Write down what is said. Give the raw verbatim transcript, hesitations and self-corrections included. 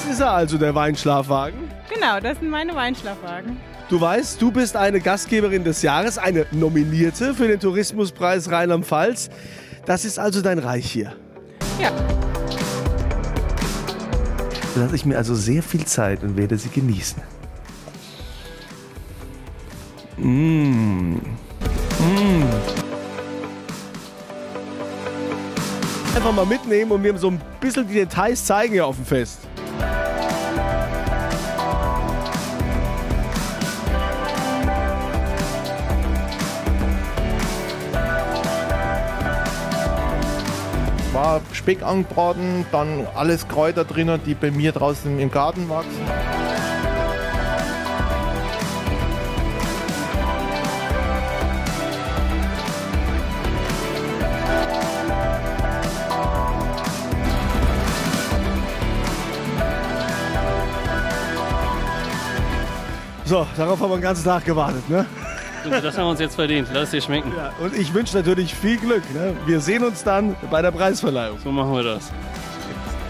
ist er also, der Weinschlafwagen. Genau, das sind meine Weinschlafwagen. Du weißt, du bist eine Gastgeberin des Jahres, eine Nominierte für den Tourismuspreis Rheinland-Pfalz. Das ist also dein Reich hier. Ja. Da lasse ich mir also sehr viel Zeit und werde sie genießen. Mmh. Mmh. Einfach mal mitnehmen und mir so ein bisschen die Details zeigen hier auf dem Fest. War Speck angebraten, dann alles Kräuter drin, die bei mir draußen im Garten wachsen. So, darauf haben wir den ganzen Tag gewartet, ne? Das haben wir uns jetzt verdient. Lass dir schmecken. Ja, und ich wünsche natürlich viel Glück. Ne? Wir sehen uns dann bei der Preisverleihung. So machen wir das.